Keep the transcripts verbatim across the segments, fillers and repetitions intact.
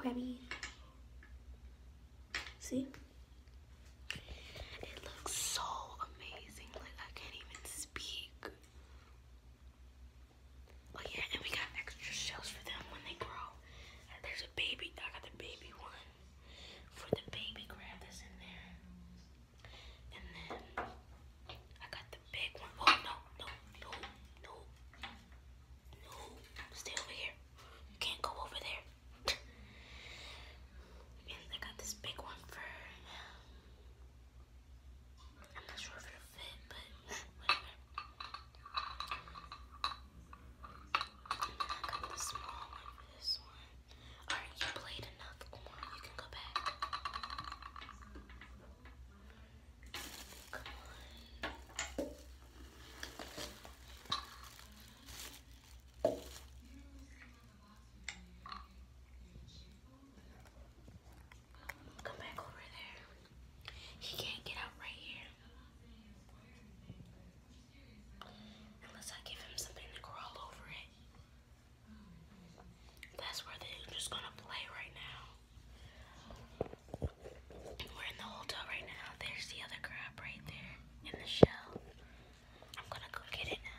crabby. See? It looks so amazing. Like, I can't even speak. Oh yeah, and we got extra shells for them when they grow. There's a baby. I got the baby one for the baby crab that's in there. And then I got the big one. Oh, no, no, no, no, no. Stay over here. You can't go over there. And I got this big one for, I'm not sure if it'll fit, but whatever. And then I got the small one for this one. Alright, you played enough. Come on, you can go back. Come on. Come back over there. He can't get out right here. Unless I give him something to crawl over it. That's where they're just gonna play right now. We're in the hotel right now. There's the other crab right there in the shell. I'm gonna go get it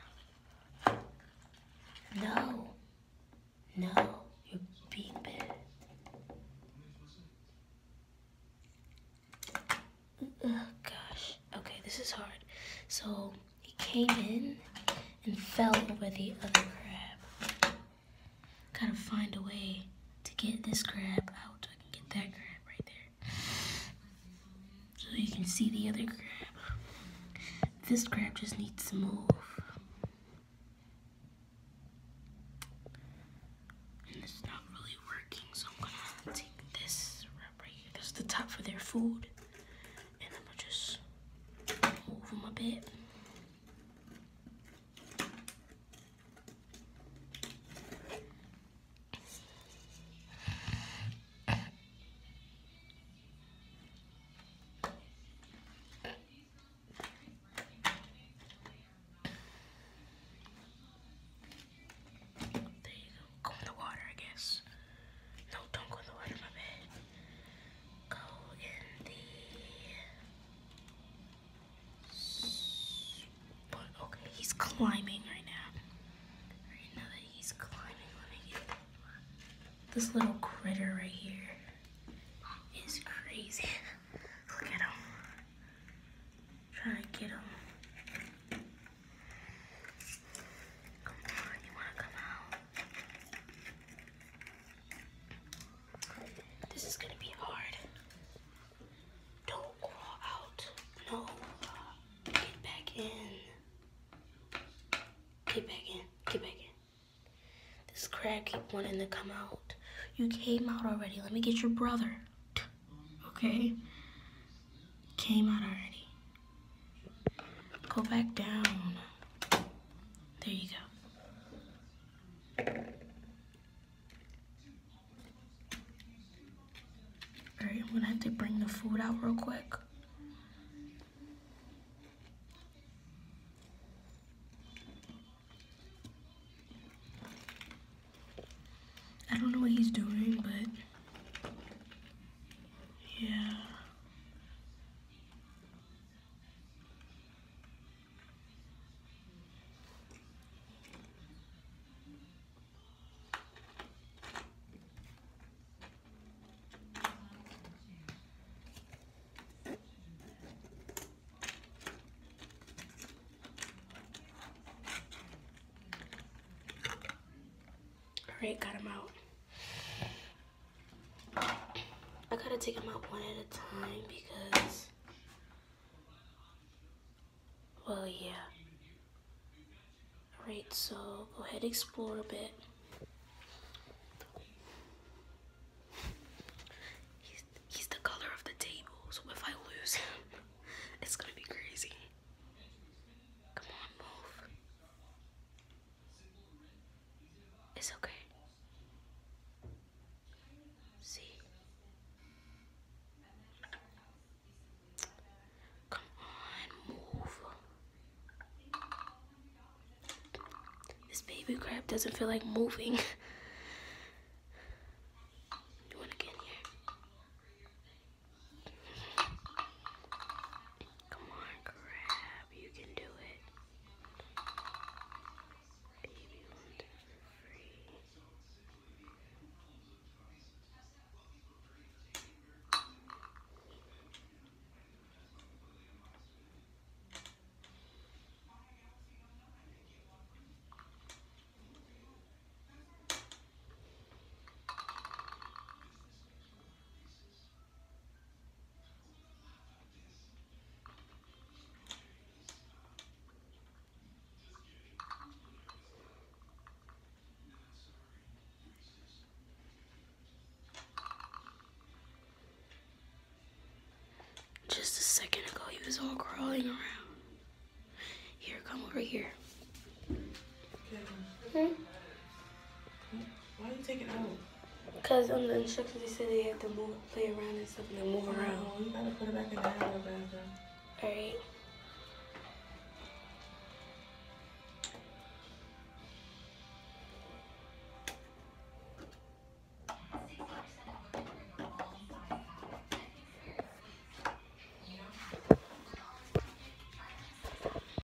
now. No. No. You're being bad. Oh gosh. Okay, this is hard. So he came in and fell over the other crab. Gotta find a way to get this crab out. I can get that crab right there. So you can see the other crab. This crab just needs to move. And it's not really working, so I'm gonna take this wrap right here. That's the top for their food. And I'm gonna just move them a bit. There you go. Go in the water, I guess. No, don't go in the water, my bad. Go in the... But okay, he's climbing right now. Right now that he's climbing, let me get this little critter right here. Is crazy. Look at him. Trying to get him. Come on, you wanna come out? This is gonna be hard. Don't crawl out. No. Get back in. Get back in. Get back in. This crab keep wanting to come out. You came out already. Let me get your brother. Okay? Came out already. Go back down. There you go. Alright, I'm gonna have to bring the food out real quick. I don't know what he's doing, but yeah. Alright, got him out. I gotta take him out one at a time because, well, yeah. Alright, so go ahead, explore a bit. He's, he's the color of the table, so if I lose him, it's gonna be crazy. Come on, move. It's okay. See? Come on, move. This baby crab doesn't feel like moving. Do it again. all crawling around. Here, come over here. Okay. Hmm? Why you take it out? Because on the instructions they said they have to move, play around and stuff and then move around. Oh, you gotta put it back in the bathroom. Alright.